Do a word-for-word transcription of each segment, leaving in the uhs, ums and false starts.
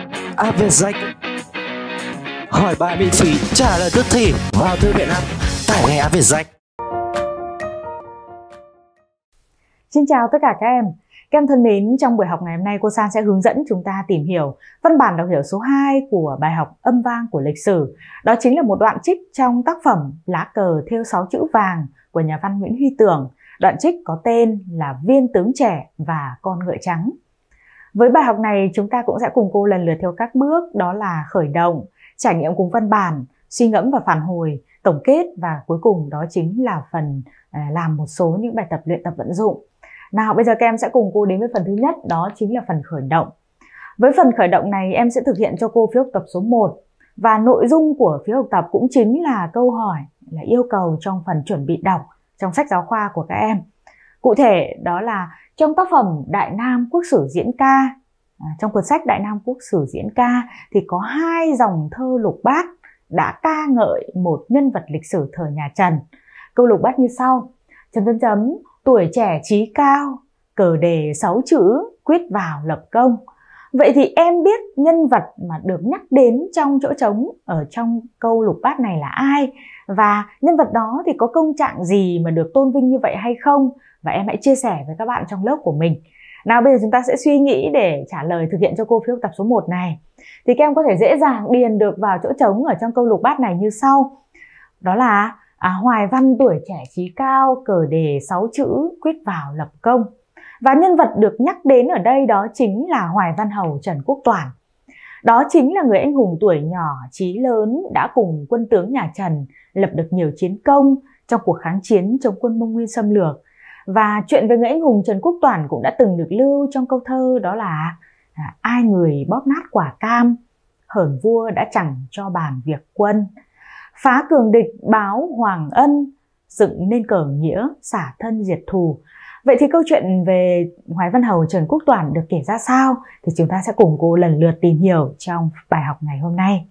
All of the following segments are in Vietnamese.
áp Việt Danh. Hỏi bài miễn phí, trả lời tức thì. Vào thư viện app, tải ngay áp Việt Danh. Xin chào tất cả các em. Các em thân mến, trong buổi học ngày hôm nay cô San sẽ hướng dẫn chúng ta tìm hiểu văn bản đọc hiểu số hai của bài học Âm vang của lịch sử. Đó chính là một đoạn trích trong tác phẩm Lá cờ thêu sáu chữ vàng của nhà văn Nguyễn Huy Tưởng. Đoạn trích có tên là Viên tướng trẻ và con ngựa trắng. Với bài học này chúng ta cũng sẽ cùng cô lần lượt theo các bước, đó là khởi động, trải nghiệm cùng văn bản, suy ngẫm và phản hồi, tổng kết và cuối cùng đó chính là phần làm một số những bài tập luyện tập vận dụng. Nào bây giờ các em sẽ cùng cô đến với phần thứ nhất, đó chính là phần khởi động. Với phần khởi động này em sẽ thực hiện cho cô phiếu học tập số một. Và nội dung của phiếu học tập cũng chính là câu hỏi, là yêu cầu trong phần chuẩn bị đọc trong sách giáo khoa của các em. Cụ thể đó là trong tác phẩm Đại Nam Quốc sử diễn ca, à, trong cuốn sách Đại Nam Quốc sử diễn ca thì có hai dòng thơ lục bát đã ca ngợi một nhân vật lịch sử thời nhà Trần. Câu lục bát như sau: chấm chấm chấm tuổi trẻ trí cao, cờ đề sáu chữ quyết vào lập công. Vậy thì em biết nhân vật mà được nhắc đến trong chỗ trống ở trong câu lục bát này là ai? Và nhân vật đó thì có công trạng gì mà được tôn vinh như vậy hay không? Và em hãy chia sẻ với các bạn trong lớp của mình. Nào bây giờ chúng ta sẽ suy nghĩ để trả lời thực hiện cho cô phiếu học tập số một này. Thì các em có thể dễ dàng điền được vào chỗ trống ở trong câu lục bát này như sau. Đó là à, hoài văn tuổi trẻ trí cao, cờ đề sáu chữ quyết vào lập công. Và nhân vật được nhắc đến ở đây đó chính là Hoài Văn Hầu Trần Quốc Toản. Đó chính là người anh hùng tuổi nhỏ chí lớn đã cùng quân tướng nhà Trần lập được nhiều chiến công trong cuộc kháng chiến chống quân Mông Nguyên xâm lược. Và chuyện về người anh hùng Trần Quốc Toản cũng đã từng được lưu trong câu thơ, đó là à, ai người bóp nát quả cam, hởn vua đã chẳng cho bàn việc quân, phá cường địch báo hoàng ân, dựng nên cờ nghĩa xả thân diệt thù. Vậy thì câu chuyện về Hoài Văn Hầu Trần Quốc Toản được kể ra sao thì chúng ta sẽ cùng cô lần lượt tìm hiểu trong bài học ngày hôm nay.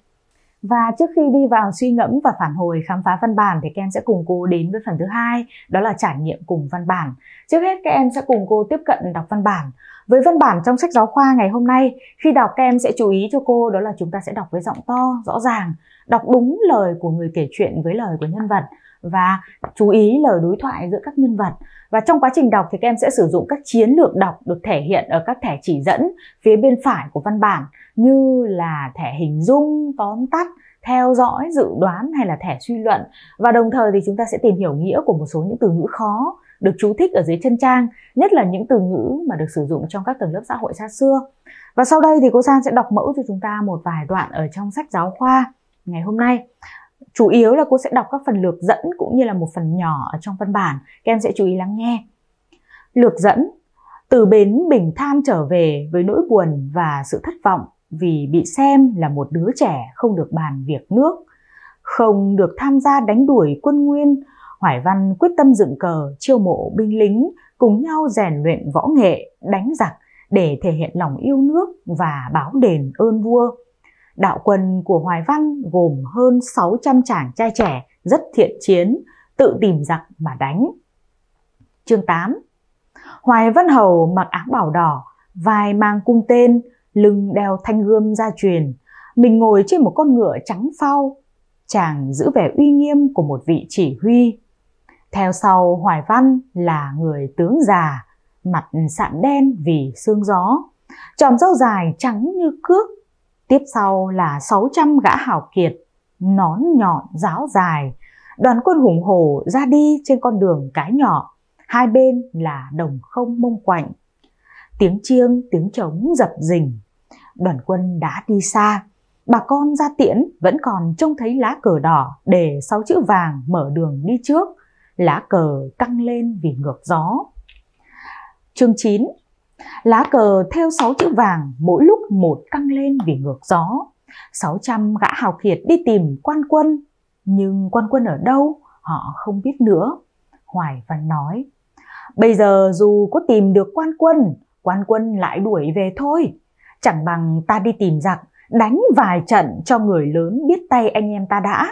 Và trước khi đi vào suy ngẫm và phản hồi khám phá văn bản thì các em sẽ cùng cô đến với phần thứ hai, đó là trải nghiệm cùng văn bản. Trước hết các em sẽ cùng cô tiếp cận đọc văn bản. Với văn bản trong sách giáo khoa ngày hôm nay, khi đọc các em sẽ chú ý cho cô đó là chúng ta sẽ đọc với giọng to, rõ ràng, đọc đúng lời của người kể chuyện với lời của nhân vật và chú ý lời đối thoại giữa các nhân vật. Và trong quá trình đọc thì các em sẽ sử dụng các chiến lược đọc được thể hiện ở các thẻ chỉ dẫn phía bên phải của văn bản, như là thẻ hình dung, tóm tắt, theo dõi, dự đoán hay là thẻ suy luận. Và đồng thời thì chúng ta sẽ tìm hiểu nghĩa của một số những từ ngữ khó được chú thích ở dưới chân trang, nhất là những từ ngữ mà được sử dụng trong các tầng lớp xã hội xa xưa. Và sau đây thì cô San sẽ đọc mẫu cho chúng ta một vài đoạn ở trong sách giáo khoa ngày hôm nay. Chủ yếu là cô sẽ đọc các phần lược dẫn cũng như là một phần nhỏ ở trong văn bản. Các em sẽ chú ý lắng nghe. Lược dẫn: từ bến Bình Than trở về với nỗi buồn và sự thất vọng vì bị xem là một đứa trẻ không được bàn việc nước, không được tham gia đánh đuổi quân Nguyên, Hoài Văn quyết tâm dựng cờ chiêu mộ binh lính, cùng nhau rèn luyện võ nghệ, đánh giặc để thể hiện lòng yêu nước và báo đền ơn vua. Đạo quân của Hoài Văn gồm hơn sáu trăm chàng trai trẻ rất thiện chiến, tự tìm giặc mà đánh. Chương tám. Hoài Văn Hầu mặc áo bào đỏ, vai mang cung tên, lưng đeo thanh gươm gia truyền, mình ngồi trên một con ngựa trắng phau, chàng giữ vẻ uy nghiêm của một vị chỉ huy. Theo sau Hoài Văn là người tướng già, mặt sạm đen vì sương gió, chòm râu dài trắng như cước. Tiếp sau là sáu trăm gã hào kiệt, nón nhọn giáo dài, đoàn quân hùng hổ ra đi trên con đường cái nhỏ, hai bên là đồng không mông quạnh. Tiếng chiêng, tiếng trống dập dình, đoàn quân đã đi xa, bà con ra tiễn vẫn còn trông thấy lá cờ đỏ để sáu chữ vàng mở đường đi trước, lá cờ căng lên vì ngược gió. Chương chín. Lá cờ thêu sáu chữ vàng mỗi lúc một căng lên vì ngược gió. Sáu trăm gã hào kiệt đi tìm quan quân, nhưng quan quân ở đâu họ không biết nữa. Hoài Văn nói: bây giờ dù có tìm được quan quân, quan quân lại đuổi về thôi. Chẳng bằng ta đi tìm giặc, đánh vài trận cho người lớn biết tay anh em ta đã.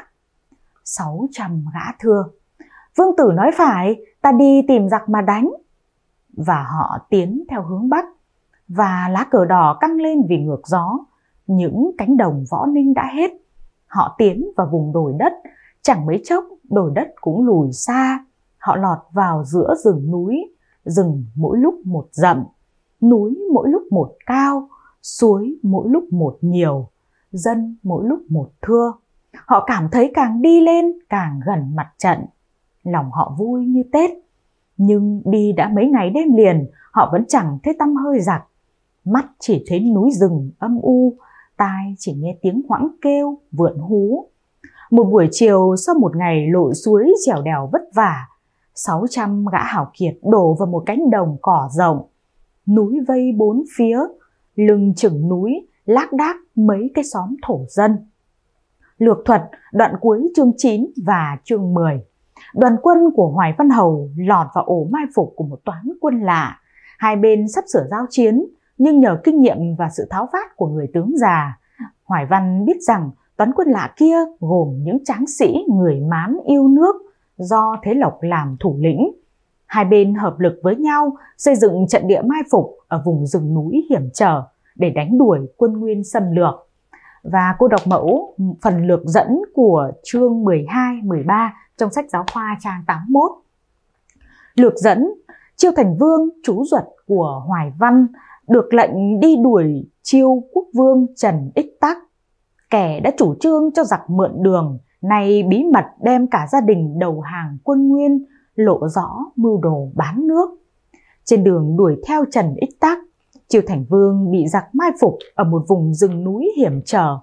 Sáu trăm gã thưa: vương tử nói phải, ta đi tìm giặc mà đánh. Và họ tiến theo hướng bắc, và lá cờ đỏ căng lên vì ngược gió. những cánh đồng Võ Ninh đã hết. Họ tiến vào vùng đồi đất, chẳng mấy chốc đồi đất cũng lùi xa. Họ lọt vào giữa rừng núi, rừng mỗi lúc một rậm, núi mỗi lúc một cao, suối mỗi lúc một nhiều, dân mỗi lúc một thưa. Họ cảm thấy càng đi lên càng gần mặt trận, lòng họ vui như Tết. Nhưng đi đã mấy ngày đêm liền, họ vẫn chẳng thấy tăm hơi giặc. Mắt chỉ thấy núi rừng âm u, tai chỉ nghe tiếng hoãng kêu, vượn hú. Một buổi chiều sau một ngày lội suối trèo đèo vất vả, sáu trăm gã hảo kiệt đổ vào một cánh đồng cỏ rộng. Núi vây bốn phía, lưng chừng núi lác đác mấy cái xóm thổ dân. Lược thuật đoạn cuối chương chín và chương mười. Đoàn quân của Hoài Văn Hầu lọt vào ổ mai phục của một toán quân lạ. Hai bên sắp sửa giao chiến, nhưng nhờ kinh nghiệm và sự tháo vát của người tướng già, Hoài Văn biết rằng toán quân lạ kia gồm những tráng sĩ người Mán yêu nước do Thế Lộc làm thủ lĩnh. Hai bên hợp lực với nhau xây dựng trận địa mai phục ở vùng rừng núi hiểm trở để đánh đuổi quân Nguyên xâm lược. Và cô đọc mẫu phần lược dẫn của chương mười hai, mười ba trong sách giáo khoa trang tám mươi mốt. Lược dẫn: Chiêu Thành Vương, chú ruột của Hoài Văn, được lệnh đi đuổi Chiêu Quốc Vương Trần Ích Tắc. Kẻ đã chủ trương cho giặc mượn đường, nay bí mật đem cả gia đình đầu hàng quân Nguyên, lộ rõ mưu đồ bán nước. Trên đường đuổi theo Trần Ích Tắc, Chiêu Thành Vương bị giặc mai phục ở một vùng rừng núi hiểm trở.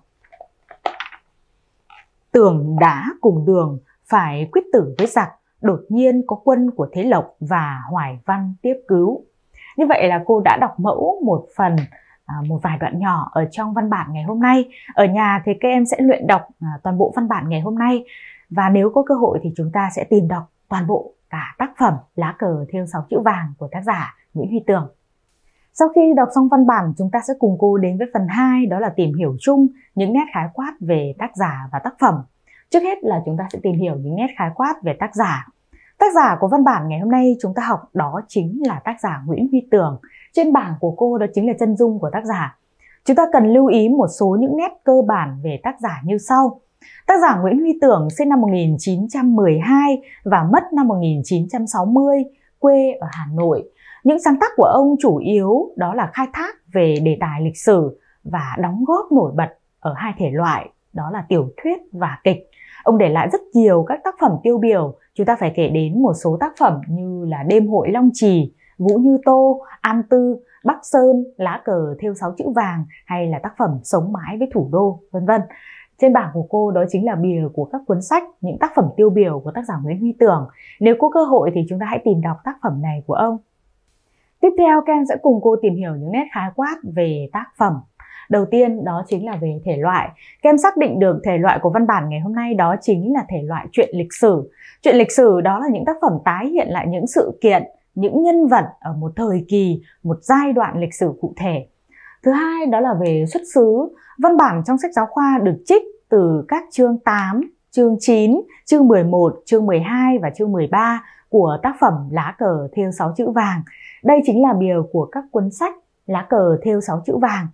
Tưởng đã cùng đường phải quyết tử với giặc, đột nhiên có quân của Thế Lộc và Hoài Văn tiếp cứu. Như vậy là cô đã đọc mẫu một phần, một vài đoạn nhỏ ở trong văn bản ngày hôm nay. Ở nhà thì các em sẽ luyện đọc toàn bộ văn bản ngày hôm nay. Và nếu có cơ hội thì chúng ta sẽ tìm đọc toàn bộ cả tác phẩm Lá cờ thêu sáu chữ vàng của tác giả Nguyễn Huy Tường. Sau khi đọc xong văn bản, chúng ta sẽ cùng cô đến với phần hai, đó là tìm hiểu chung những nét khái quát về tác giả và tác phẩm. Trước hết là chúng ta sẽ tìm hiểu những nét khái quát về tác giả. Tác giả của văn bản ngày hôm nay chúng ta học đó chính là tác giả Nguyễn Huy Tường. Trên bảng của cô đó chính là chân dung của tác giả. Chúng ta cần lưu ý một số những nét cơ bản về tác giả như sau. Tác giả Nguyễn Huy Tường sinh năm một nghìn chín trăm mười hai và mất năm một nghìn chín trăm sáu mươi, quê ở Hà Nội. Những sáng tác của ông chủ yếu đó là khai thác về đề tài lịch sử và đóng góp nổi bật ở hai thể loại, đó là tiểu thuyết và kịch. Ông để lại rất nhiều các tác phẩm tiêu biểu, chúng ta phải kể đến một số tác phẩm như là Đêm hội Long Trì, Vũ Như Tô, An Tư, Bắc Sơn, Lá cờ thêu sáu chữ vàng hay là tác phẩm Sống mãi với thủ đô, vân vân. Trên bảng của cô đó chính là bìa của các cuốn sách, những tác phẩm tiêu biểu của tác giả Nguyễn Huy Tường. Nếu có cơ hội thì chúng ta hãy tìm đọc tác phẩm này của ông. Tiếp theo các em sẽ cùng cô tìm hiểu những nét khái quát về tác phẩm. Đầu tiên đó chính là về thể loại. Các em xác định được thể loại của văn bản ngày hôm nay đó chính là thể loại truyện lịch sử. Truyện lịch sử đó là những tác phẩm tái hiện lại những sự kiện, những nhân vật ở một thời kỳ, một giai đoạn lịch sử cụ thể. Thứ hai đó là về xuất xứ. Văn bản trong sách giáo khoa được trích từ các chương tám, chương chín, chương mười một, chương mười hai và chương mười ba của tác phẩm Lá cờ thêu sáu chữ vàng. Đây chính là bìa của các cuốn sách Lá cờ thêu sáu chữ vàng.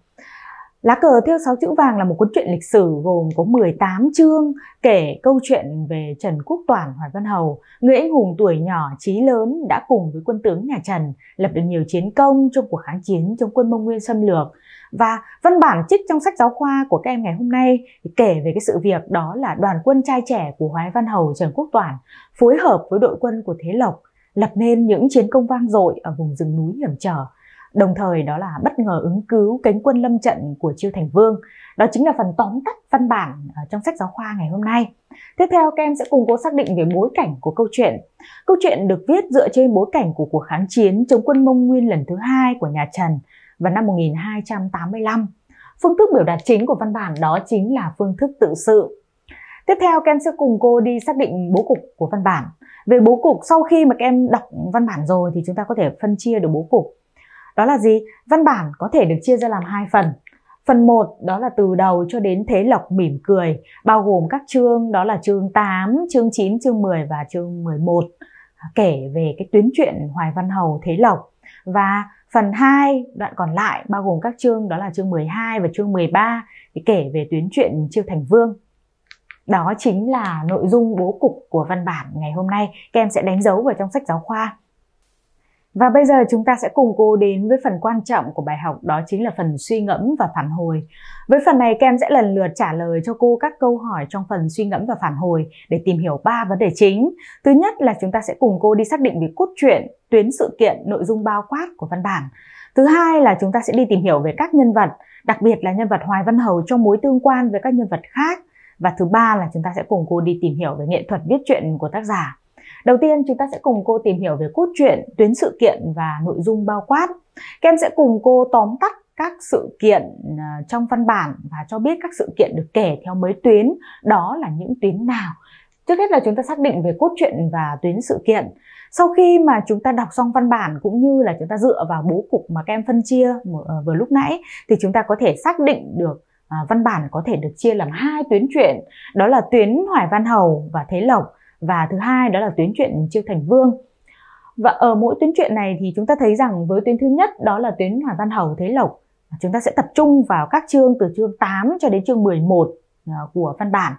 Lá cờ thêu sáu chữ vàng là một cuốn truyện lịch sử gồm có mười tám chương, kể câu chuyện về Trần Quốc Toản, Hoài Văn Hầu, người anh hùng tuổi nhỏ chí lớn đã cùng với quân tướng nhà Trần lập được nhiều chiến công trong cuộc kháng chiến chống quân Mông Nguyên xâm lược. Và văn bản trích trong sách giáo khoa của các em ngày hôm nay thì kể về cái sự việc đó là đoàn quân trai trẻ của Hoài Văn Hầu Trần Quốc Toản phối hợp với đội quân của Thế Lộc lập nên những chiến công vang dội ở vùng rừng núi hiểm trở. Đồng thời đó là bất ngờ ứng cứu cánh quân lâm trận của Chiêu Thành Vương. Đó chính là phần tóm tắt văn bản trong sách giáo khoa ngày hôm nay. Tiếp theo các em sẽ cùng cô xác định về bối cảnh của câu chuyện. Câu chuyện được viết dựa trên bối cảnh của cuộc kháng chiến chống quân Mông Nguyên lần thứ hai của nhà Trần vào năm một nghìn hai trăm tám mươi lăm. Phương thức biểu đạt chính của văn bản đó chính là phương thức tự sự. Tiếp theo các em sẽ cùng cô đi xác định bố cục của văn bản. Về bố cục, sau khi mà các em đọc văn bản rồi thì chúng ta có thể phân chia được bố cục. Đó là gì? Văn bản có thể được chia ra làm hai phần. Phần một đó là từ đầu cho đến Thế Lộc mỉm cười, bao gồm các chương đó là chương tám, chương chín, chương mười và chương mười một, kể về cái tuyến truyện Hoài Văn Hầu Thế Lộc. Và phần hai, đoạn còn lại bao gồm các chương, đó là chương mười hai và chương mười ba, thì kể về tuyến truyện Chiêu Thành Vương. Đó chính là nội dung bố cục của văn bản ngày hôm nay. Các em sẽ đánh dấu vào trong sách giáo khoa. Và bây giờ chúng ta sẽ cùng cô đến với phần quan trọng của bài học, đó chính là phần suy ngẫm và phản hồi. Với phần này các em sẽ lần lượt trả lời cho cô các câu hỏi trong phần suy ngẫm và phản hồi để tìm hiểu ba vấn đề chính. Thứ nhất là chúng ta sẽ cùng cô đi xác định về cốt truyện, tuyến sự kiện, nội dung bao quát của văn bản. Thứ hai là chúng ta sẽ đi tìm hiểu về các nhân vật, đặc biệt là nhân vật Hoài Văn Hầu trong mối tương quan với các nhân vật khác. Và thứ ba là chúng ta sẽ cùng cô đi tìm hiểu về nghệ thuật viết truyện của tác giả. Đầu tiên chúng ta sẽ cùng cô tìm hiểu về cốt truyện, tuyến sự kiện và nội dung bao quát. Các em sẽ cùng cô tóm tắt các sự kiện trong văn bản và cho biết các sự kiện được kể theo mấy tuyến, đó là những tuyến nào. Trước hết là chúng ta xác định về cốt truyện và tuyến sự kiện. Sau khi mà chúng ta đọc xong văn bản cũng như là chúng ta dựa vào bố cục mà các em phân chia vừa lúc nãy, thì chúng ta có thể xác định được à, văn bản có thể được chia làm hai tuyến truyện, đó là tuyến Hoài Văn Hầu và Thế Lộc, và thứ hai đó là tuyến truyện Chiêu Thành Vương. Và ở mỗi tuyến truyện này thì chúng ta thấy rằng với tuyến thứ nhất đó là tuyến Hoài Văn Hầu Thế Lộc, chúng ta sẽ tập trung vào các chương từ chương tám cho đến chương mười một của văn bản.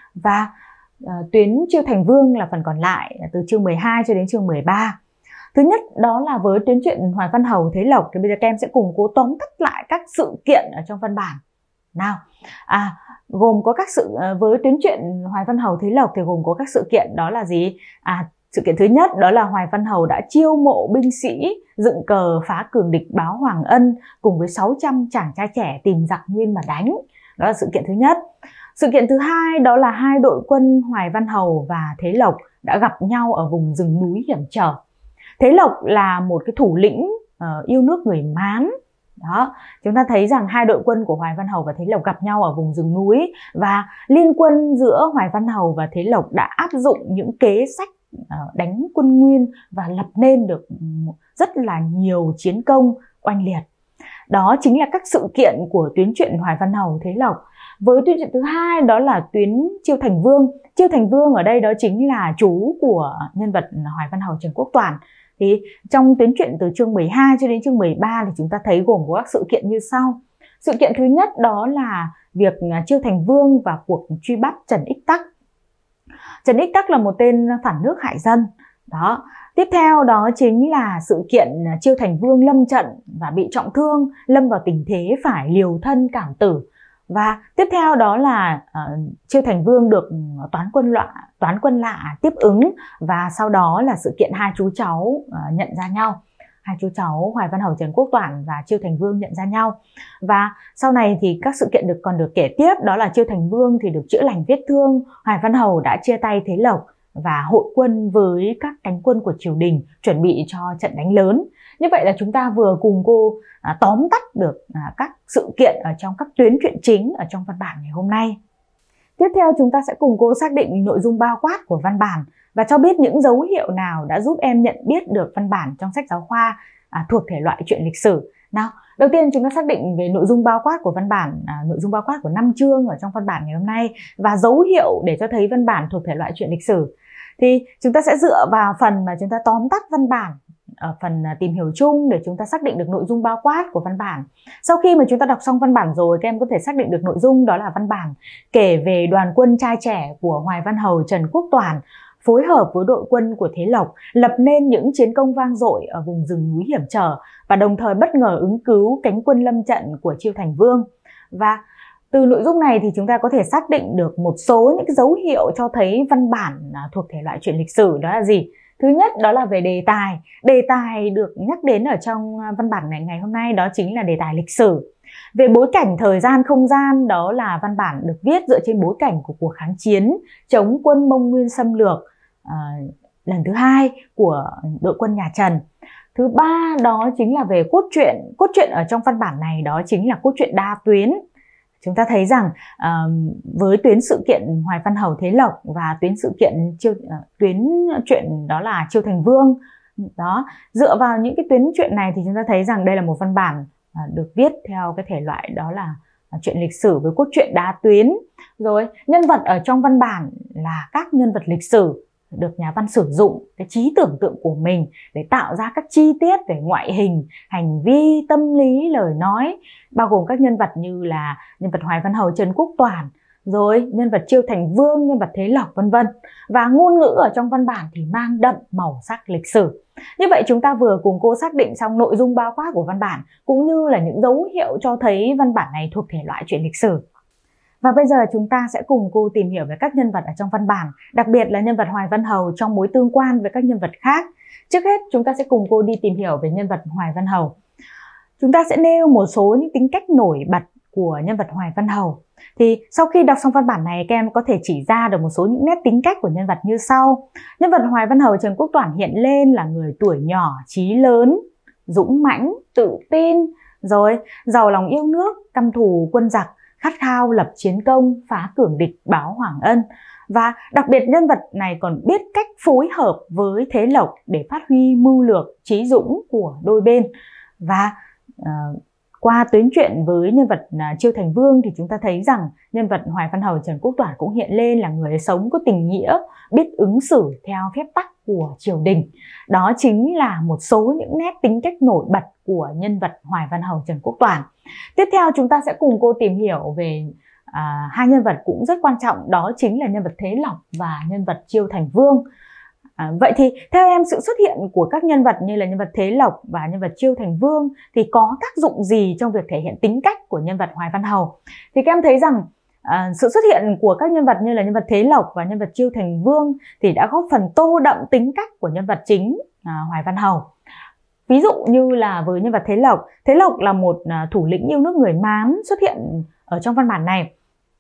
Và uh, tuyến Chiêu Thành Vương là phần còn lại từ chương mười hai cho đến chương mười ba. Thứ nhất đó là với tuyến truyện Hoài Văn Hầu Thế Lộc thì bây giờ các em sẽ cùng cố tóm tắt lại các sự kiện ở trong văn bản. Nào, à, gồm có các sự với tuyến truyện Hoài Văn Hầu Thế Lộc thì gồm có các sự kiện đó là gì? À, sự kiện thứ nhất đó là Hoài Văn Hầu đã chiêu mộ binh sĩ dựng cờ phá cường địch báo Hoàng Ân cùng với sáu trăm chàng trai trẻ tìm giặc nguyên mà đánh. Đó là sự kiện thứ nhất. Sự kiện thứ hai đó là hai đội quân Hoài Văn Hầu và Thế Lộc đã gặp nhau ở vùng rừng núi hiểm trở. Thế Lộc là một cái thủ lĩnh uh, yêu nước người Mán. Đó, chúng ta thấy rằng hai đội quân của Hoài Văn Hầu và Thế Lộc gặp nhau ở vùng rừng núi, và liên quân giữa Hoài Văn Hầu và Thế Lộc đã áp dụng những kế sách đánh quân Nguyên và lập nên được rất là nhiều chiến công oanh liệt. Đó chính là các sự kiện của tuyến truyện Hoài Văn Hầu Thế Lộc. Với tuyến truyện thứ hai đó là tuyến Chiêu Thành Vương. Chiêu Thành Vương ở đây đó chính là chú của nhân vật Hoài Văn Hầu Trần Quốc Toản. Thì trong tuyến truyện từ chương mười hai cho đến chương mười ba thì chúng ta thấy gồm có các sự kiện như sau. Sự kiện thứ nhất đó là việc Chiêu Thành Vương và cuộc truy bắt Trần Ích Tắc. Trần Ích Tắc là một tên phản nước hại dân. Đó. Tiếp theo đó chính là sự kiện Chiêu Thành Vương lâm trận và bị trọng thương, lâm vào tình thế phải liều thân cảm tử. Và tiếp theo đó là uh, Chiêu Thành Vương được toán quân lạ, toán quân lạ tiếp ứng, và sau đó là sự kiện hai chú cháu uh, nhận ra nhau. Hai chú cháu Hoài Văn Hầu Trần Quốc Toản và Chiêu Thành Vương nhận ra nhau. Và sau này thì các sự kiện được còn được kể tiếp, đó là Chiêu Thành Vương thì được chữa lành vết thương, Hoài Văn Hầu đã chia tay Thế Lộc và hội quân với các cánh quân của triều đình chuẩn bị cho trận đánh lớn. Như vậy là chúng ta vừa cùng cô à, tóm tắt được à, các sự kiện ở trong các tuyến truyện chính ở trong văn bản ngày hôm nay. Tiếp theo chúng ta sẽ cùng cô xác định nội dung bao quát của văn bản và cho biết những dấu hiệu nào đã giúp em nhận biết được văn bản trong sách giáo khoa à, thuộc thể loại truyện lịch sử. Nào, đầu tiên chúng ta xác định về nội dung bao quát của văn bản, à, nội dung bao quát của năm chương ở trong văn bản ngày hôm nay và dấu hiệu để cho thấy văn bản thuộc thể loại truyện lịch sử. Thì chúng ta sẽ dựa vào phần mà chúng ta tóm tắt văn bản ở phần tìm hiểu chung để chúng ta xác định được nội dung bao quát của văn bản. Sau khi mà chúng ta đọc xong văn bản rồi, các em có thể xác định được nội dung, đó là văn bản kể về đoàn quân trai trẻ của Hoài Văn Hầu Trần Quốc Toản phối hợp với đội quân của Thế Lộc lập nên những chiến công vang dội ở vùng rừng núi hiểm trở và đồng thời bất ngờ ứng cứu cánh quân lâm trận của Chiêu Thành Vương. Và từ nội dung này thì chúng ta có thể xác định được một số những dấu hiệu cho thấy văn bản thuộc thể loại truyện lịch sử, đó là gì? Thứ nhất đó là về đề tài. Đề tài được nhắc đến ở trong văn bản này ngày hôm nay đó chính là đề tài lịch sử. Về bối cảnh thời gian không gian, đó là văn bản được viết dựa trên bối cảnh của cuộc kháng chiến chống quân Mông Nguyên xâm lược à, lần thứ hai của đội quân nhà Trần. Thứ ba đó chính là về cốt truyện. Cốt truyện ở trong văn bản này đó chính là cốt truyện đa tuyến. Chúng ta thấy rằng uh, với tuyến sự kiện Hoài Văn Hầu Thế Lộc và tuyến sự kiện chiêu, uh, tuyến truyện đó là Chiêu Thành Vương, đó, dựa vào những cái tuyến truyện này thì chúng ta thấy rằng đây là một văn bản uh, được viết theo cái thể loại đó là uh, truyện lịch sử với cốt truyện đa tuyến. Rồi nhân vật ở trong văn bản là các nhân vật lịch sử được nhà văn sử dụng cái trí tưởng tượng của mình để tạo ra các chi tiết về ngoại hình, hành vi, tâm lý, lời nói, bao gồm các nhân vật như là nhân vật Hoài Văn Hầu, Trần Quốc Toản, rồi nhân vật Chiêu Thành Vương, nhân vật Thế Lộc vân vân. Và ngôn ngữ ở trong văn bản thì mang đậm màu sắc lịch sử. Như vậy chúng ta vừa cùng cô xác định xong nội dung bao quát của văn bản cũng như là những dấu hiệu cho thấy văn bản này thuộc thể loại truyện lịch sử. Và bây giờ chúng ta sẽ cùng cô tìm hiểu về các nhân vật ở trong văn bản, đặc biệt là nhân vật Hoài Văn Hầu trong mối tương quan với các nhân vật khác. Trước hết chúng ta sẽ cùng cô đi tìm hiểu về nhân vật Hoài Văn Hầu. Chúng ta sẽ nêu một số những tính cách nổi bật của nhân vật Hoài Văn Hầu. Thì sau khi đọc xong văn bản này, các em có thể chỉ ra được một số những nét tính cách của nhân vật như sau. Nhân vật Hoài Văn Hầu Trần Quốc Toản hiện lên là người tuổi nhỏ, chí lớn, dũng mãnh, tự tin, rồi giàu lòng yêu nước, căm thù quân giặc, khát khao lập chiến công, phá cường địch, báo hoàng ân. Và đặc biệt nhân vật này còn biết cách phối hợp với Thế Lộc để phát huy mưu lược, trí dũng của đôi bên. Và uh, qua tuyến truyện với nhân vật uh, Chiêu Thành Vương thì chúng ta thấy rằng nhân vật Hoài Văn Hầu Trần Quốc Toản cũng hiện lên là người sống có tình nghĩa, biết ứng xử theo phép tắc của triều đình. Đó chính là một số những nét tính cách nổi bật của nhân vật Hoài Văn Hầu Trần Quốc Toản. Tiếp theo chúng ta sẽ cùng cô tìm hiểu về à, hai nhân vật cũng rất quan trọng, đó chính là nhân vật Thế Lộc và nhân vật Chiêu Thành Vương. À, vậy thì theo em, sự xuất hiện của các nhân vật như là nhân vật Thế Lộc và nhân vật Chiêu Thành Vương thì có tác dụng gì trong việc thể hiện tính cách của nhân vật Hoài Văn Hầu? Thì các em thấy rằng à, sự xuất hiện của các nhân vật như là nhân vật Thế Lộc và nhân vật Chiêu Thành Vương thì đã góp phần tô đậm tính cách của nhân vật chính à, Hoài Văn Hầu. Ví dụ như là với nhân vật Thế Lộc, Thế Lộc là một thủ lĩnh yêu nước người Mán xuất hiện ở trong văn bản này.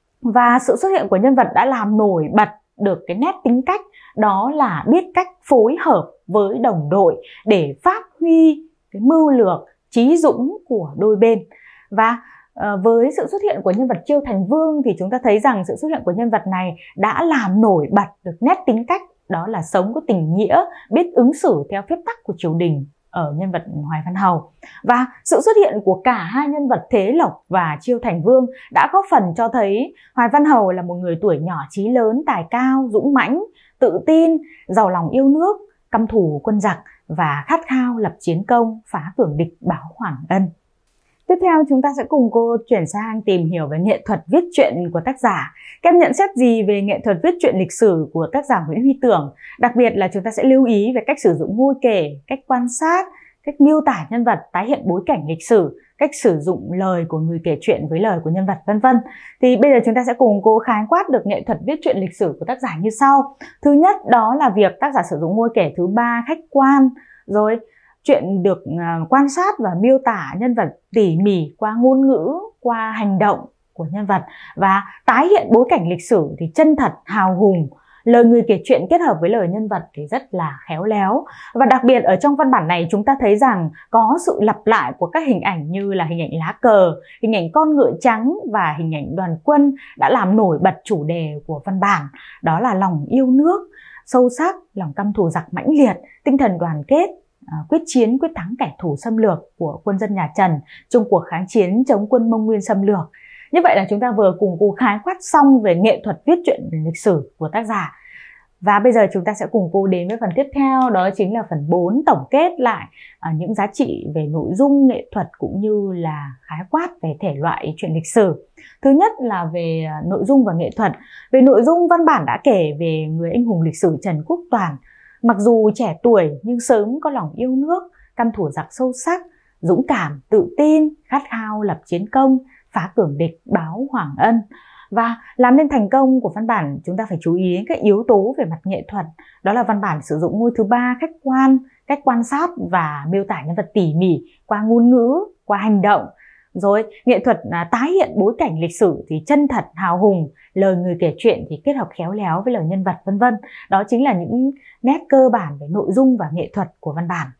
Và sự xuất hiện của nhân vật đã làm nổi bật được cái nét tính cách, đó là biết cách phối hợp với đồng đội để phát huy cái mưu lược, trí dũng của đôi bên. Và uh, với sự xuất hiện của nhân vật Chiêu Thành Vương thì chúng ta thấy rằng sự xuất hiện của nhân vật này đã làm nổi bật được nét tính cách, đó là sống có tình nghĩa, biết ứng xử theo phép tắc của triều đình ở nhân vật Hoài Văn Hầu. Và sự xuất hiện của cả hai nhân vật Thế Lộc và Chiêu Thành Vương đã góp phần cho thấy Hoài Văn Hầu là một người tuổi nhỏ chí lớn, tài cao, dũng mãnh, tự tin, giàu lòng yêu nước, căm thù quân giặc và khát khao lập chiến công, phá cường địch, báo hoàng ân. Tiếp theo chúng ta sẽ cùng cô chuyển sang tìm hiểu về nghệ thuật viết truyện của tác giả. Các em nhận xét gì về nghệ thuật viết truyện lịch sử của tác giả Nguyễn Huy Tưởng? Đặc biệt là chúng ta sẽ lưu ý về cách sử dụng ngôi kể, cách quan sát, cách miêu tả nhân vật, tái hiện bối cảnh lịch sử, cách sử dụng lời của người kể chuyện với lời của nhân vật vân vân. Thì bây giờ chúng ta sẽ cùng cô khái quát được nghệ thuật viết truyện lịch sử của tác giả như sau. Thứ nhất đó là việc tác giả sử dụng ngôi kể thứ ba khách quan, rồi chuyện được quan sát và miêu tả nhân vật tỉ mỉ qua ngôn ngữ, qua hành động của nhân vật, và tái hiện bối cảnh lịch sử thì chân thật, hào hùng. Lời người kể chuyện kết hợp với lời nhân vật thì rất là khéo léo. Và đặc biệt ở trong văn bản này chúng ta thấy rằng có sự lặp lại của các hình ảnh như là hình ảnh lá cờ, hình ảnh con ngựa trắng và hình ảnh đoàn quân đã làm nổi bật chủ đề của văn bản. Đó là lòng yêu nước sâu sắc, lòng căm thù giặc mãnh liệt, tinh thần đoàn kết, À, quyết chiến quyết thắng kẻ thù xâm lược của quân dân nhà Trần trong cuộc kháng chiến chống quân Mông Nguyên xâm lược. Như vậy là chúng ta vừa cùng cô khái quát xong về nghệ thuật viết truyện lịch sử của tác giả. Và bây giờ chúng ta sẽ cùng cô đến với phần tiếp theo, đó chính là phần bốn, tổng kết lại à, những giá trị về nội dung, nghệ thuật cũng như là khái quát về thể loại truyện lịch sử. Thứ nhất là về à, nội dung và nghệ thuật. Về nội dung, văn bản đã kể về người anh hùng lịch sử Trần Quốc Toản. Mặc dù trẻ tuổi nhưng sớm có lòng yêu nước, căm thù giặc sâu sắc, dũng cảm, tự tin, khát khao lập chiến công, phá cường địch, báo hoàng ân. Và làm nên thành công của văn bản, chúng ta phải chú ý đến các yếu tố về mặt nghệ thuật. Đó là văn bản sử dụng ngôi thứ ba khách quan, cách quan sát và miêu tả nhân vật tỉ mỉ qua ngôn ngữ, qua hành động. Rồi nghệ thuật à, tái hiện bối cảnh lịch sử thì chân thật, hào hùng, lời người kể chuyện thì kết hợp khéo léo với lời nhân vật vân vân. Đó chính là những nét cơ bản về nội dung và nghệ thuật của văn bản.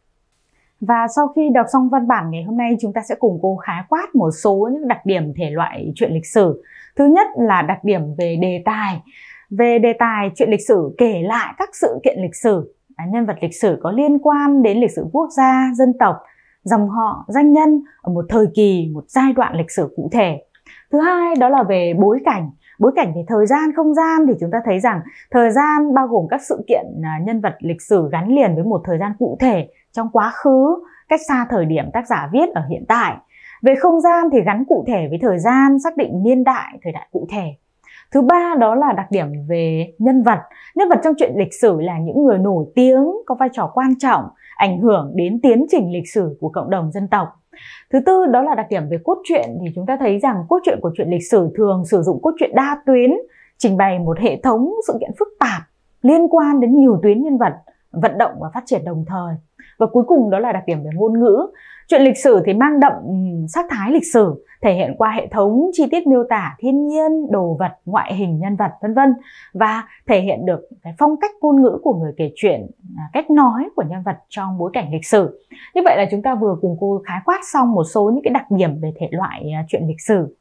Và sau khi đọc xong văn bản ngày hôm nay, chúng ta sẽ cùng cô khái quát một số những đặc điểm thể loại truyện lịch sử. Thứ nhất là đặc điểm về đề tài. Về đề tài, truyện lịch sử kể lại các sự kiện lịch sử, nhân vật lịch sử có liên quan đến lịch sử quốc gia, dân tộc, dòng họ, danh nhân ở một thời kỳ, một giai đoạn lịch sử cụ thể. Thứ hai đó là về bối cảnh. Bối cảnh về thời gian, không gian thì chúng ta thấy rằng thời gian bao gồm các sự kiện nhân vật lịch sử gắn liền với một thời gian cụ thể trong quá khứ, cách xa thời điểm tác giả viết ở hiện tại. Về không gian thì gắn cụ thể với thời gian, xác định niên đại, thời đại cụ thể. Thứ ba đó là đặc điểm về nhân vật. Nhân vật trong truyện lịch sử là những người nổi tiếng, có vai trò quan trọng, ảnh hưởng đến tiến trình lịch sử của cộng đồng dân tộc. Thứ tư đó là đặc điểm về cốt truyện, thì chúng ta thấy rằng cốt truyện của truyện lịch sử thường sử dụng cốt truyện đa tuyến, trình bày một hệ thống sự kiện phức tạp liên quan đến nhiều tuyến nhân vật, vận động và phát triển đồng thời. Và cuối cùng đó là đặc điểm về ngôn ngữ. Truyện lịch sử thì mang đậm sắc thái lịch sử, thể hiện qua hệ thống chi tiết miêu tả thiên nhiên, đồ vật, ngoại hình nhân vật vân vân, và thể hiện được cái phong cách ngôn ngữ của người kể chuyện, cách nói của nhân vật trong bối cảnh lịch sử. Như vậy là chúng ta vừa cùng cô khái quát xong một số những cái đặc điểm về thể loại truyện lịch sử.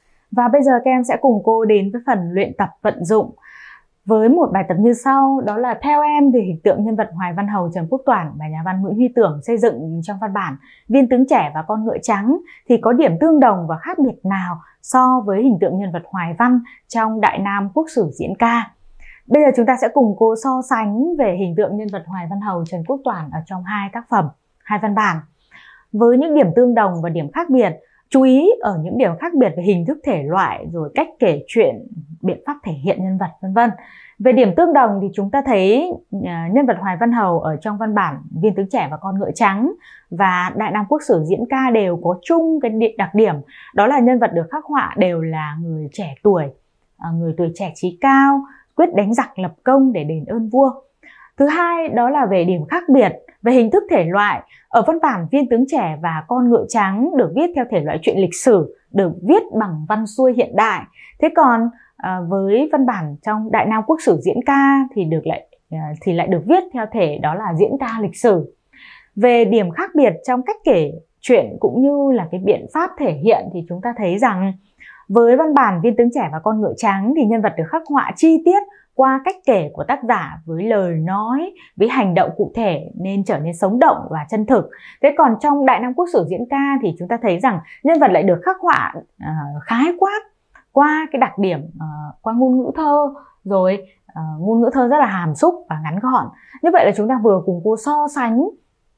Và bây giờ các em sẽ cùng cô đến với phần luyện tập vận dụng với một bài tập như sau. Đó là theo em thì hình tượng nhân vật Hoài Văn Hầu Trần Quốc Toản và nhà văn Nguyễn Huy Tưởng xây dựng trong văn bản Viên tướng trẻ và con ngựa trắng thì có điểm tương đồng và khác biệt nào so với hình tượng nhân vật Hoài Văn trong Đại Nam Quốc Sử Diễn Ca. Bây giờ chúng ta sẽ cùng cô so sánh về hình tượng nhân vật Hoài Văn Hầu Trần Quốc Toản ở trong hai tác phẩm, hai văn bản. Với những điểm tương đồng và điểm khác biệt, chú ý ở những điểm khác biệt về hình thức thể loại, rồi cách kể chuyện, biện pháp thể hiện nhân vật vân vân. Về điểm tương đồng thì chúng ta thấy nhân vật Hoài Văn Hầu ở trong văn bản Viên tướng trẻ và con ngựa trắng và Đại Nam Quốc Sử Diễn Ca đều có chung cái đặc điểm, đó là nhân vật được khắc họa đều là người trẻ tuổi, người tuổi trẻ trí cao, quyết đánh giặc lập công để đền ơn vua. Thứ hai đó là về điểm khác biệt về hình thức thể loại. Ở văn bản Viên tướng trẻ và con ngựa trắng được viết theo thể loại truyện lịch sử, được viết bằng văn xuôi hiện đại. Thế còn à, với văn bản trong Đại Nam Quốc Sử Diễn Ca thì được lại à, thì lại được viết theo thể đó là diễn ca lịch sử. Về điểm khác biệt trong cách kể chuyện cũng như là cái biện pháp thể hiện thì chúng ta thấy rằng với văn bản Viên tướng trẻ và con ngựa trắng thì nhân vật được khắc họa chi tiết qua cách kể của tác giả với lời nói, với hành động cụ thể nên trở nên sống động và chân thực. Thế còn trong Đại Nam Quốc Sử Diễn Ca thì chúng ta thấy rằng nhân vật lại được khắc họa uh, khái quát qua cái đặc điểm uh, qua ngôn ngữ thơ, rồi uh, ngôn ngữ thơ rất là hàm xúc và ngắn gọn. Như vậy là chúng ta vừa cùng cô so sánh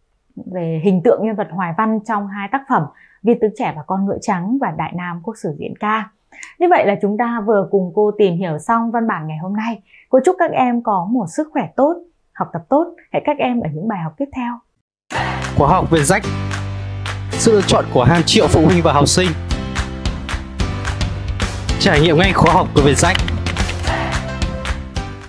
về hình tượng nhân vật Hoài Văn trong hai tác phẩm Viên tướng trẻ và con ngựa trắng và Đại Nam Quốc Sử Diễn Ca. Như vậy là chúng ta vừa cùng cô tìm hiểu xong văn bản ngày hôm nay. Cô chúc các em có một sức khỏe tốt, học tập tốt. Hẹn các em ở những bài học tiếp theo. Khóa học Viết Rách, sự lựa chọn của hàng triệu phụ huynh và học sinh. Trải nghiệm ngay khóa học của Viết Rách.